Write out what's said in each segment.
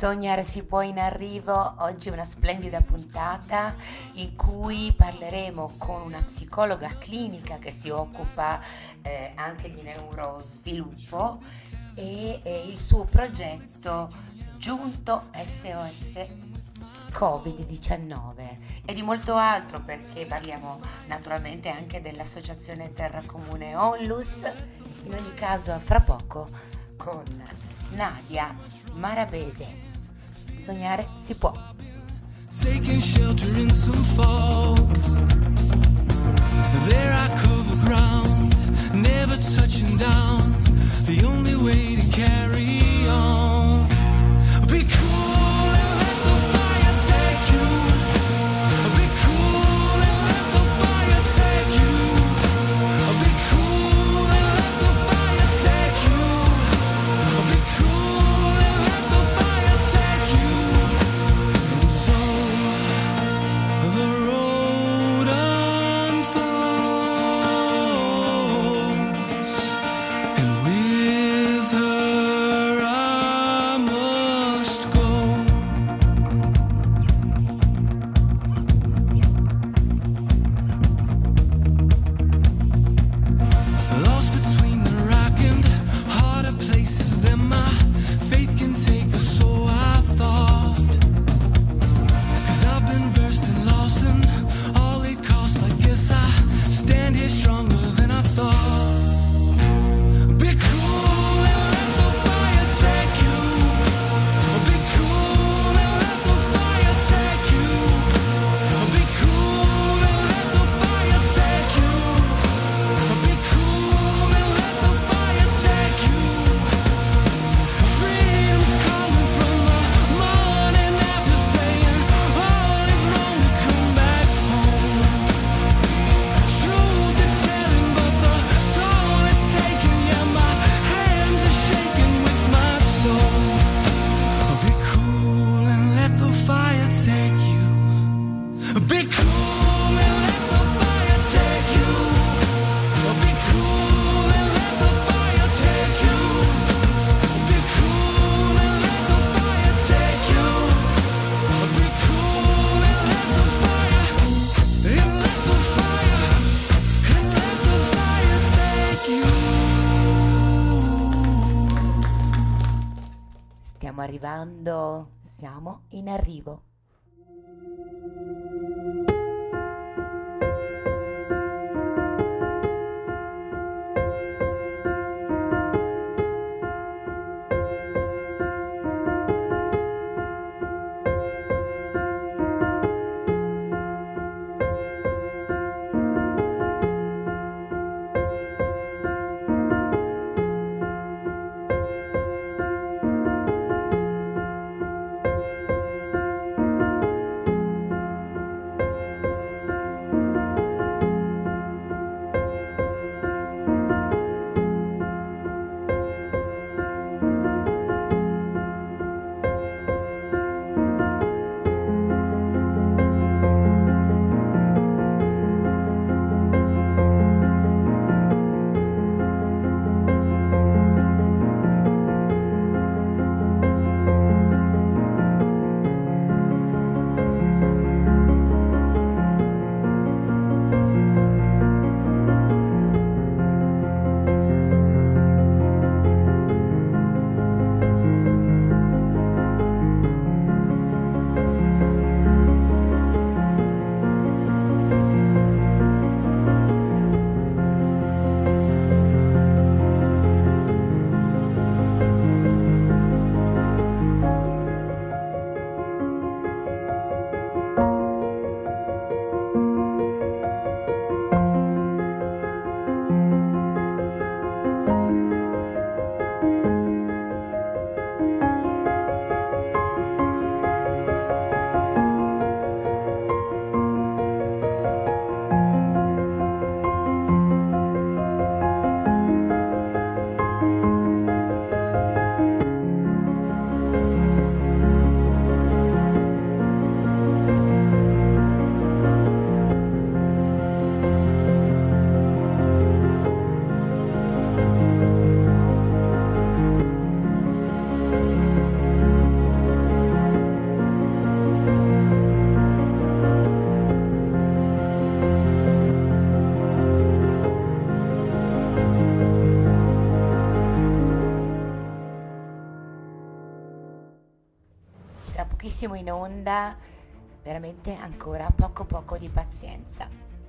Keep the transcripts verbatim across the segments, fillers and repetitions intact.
Sognare si può in arrivo, oggi è una splendida puntata in cui parleremo con una psicologa clinica che si occupa eh, anche di neurosviluppo e, e il suo progetto Giunto S O S covid diciannove e di molto altro, perché parliamo naturalmente anche dell'associazione Terra Comune Onlus. In ogni caso, fra poco con Nadia Marabese. Sognare si può. Taking shelter in some fog. There I cover ground, never touching down. The only way to carry on. Be cool and let the fire take you. Be cool and let the fire take you. Be cool and let the fire take you. Be cool and let the fire take you. And so the road unfolds, and with her I must go. Lost between the rock and harder places than my faith can take us, so I thought. Cause I've been versed and lost and all it cost. I guess I stand here stronger than I thought. Be cool and let the fire take you. Be cool and let the fire take you. Be cool and let the fire take you. Be cool and let the fire take you. Freedom's calling from the morning after, saying all is wrong, we come back home. Truth is telling, but the soul is taken. Yeah, my hands are shaking with my soul. Be cool and let the fire take you. Be cool and let the fire take you. Be cool and let the fire take you. Be cool and let the fire take you. Be cool and let the fire, and let the fire, and let the fire take you. Stiamo arrivando, siamo in arrivo. pochissimo in onda, veramente ancora poco poco di pazienza.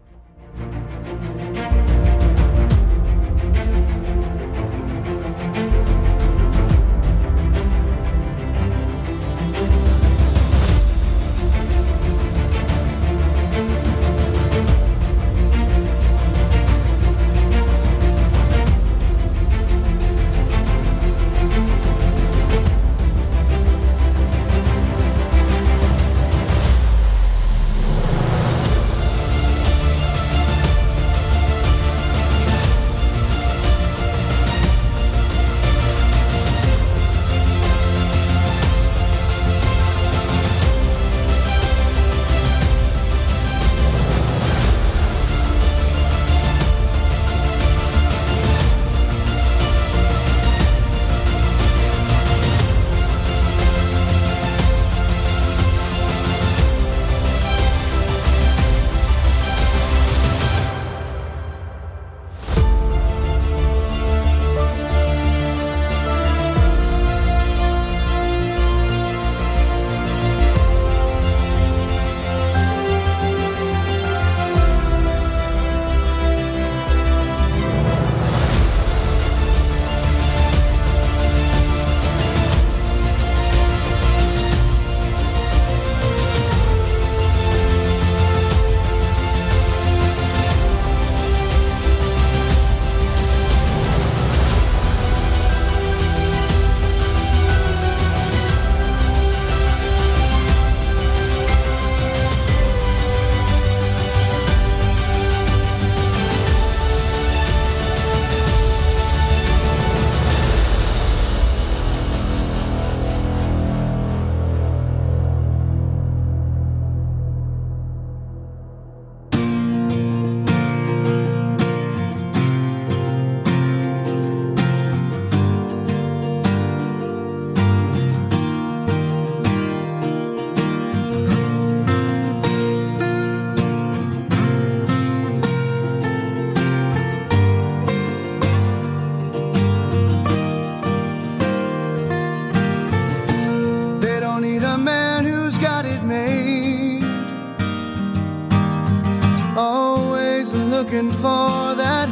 Looking for that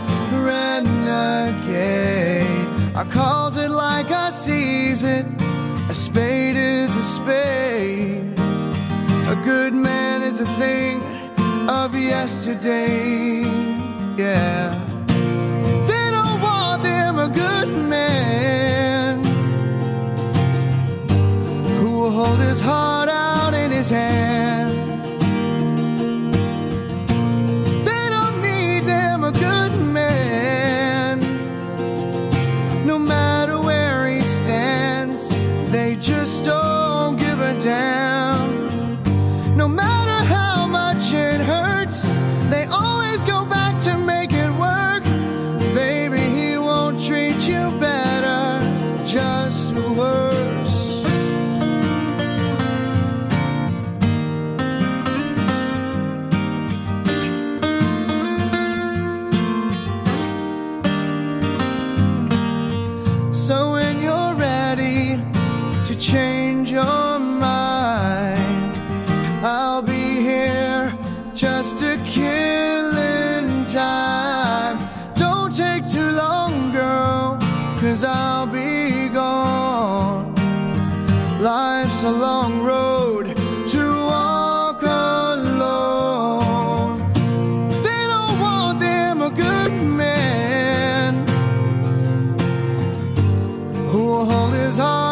renegade. I calls it like I sees it. A spade is a spade. A good man is a thing of yesterday. Yeah. They don't want them a good man who will hold his heart out in his hand. No matter where he stands, they just don't give a damn. No matter how much it hurts, they always go back to make it work. Baby, he won't treat you better, just worse. So when you're ready to change your mind, I'll be here just a killing time. Don't take too long, girl, 'cause I'll be gone. Life's a long road to walk alone. They don't want them a good man who will hold his heart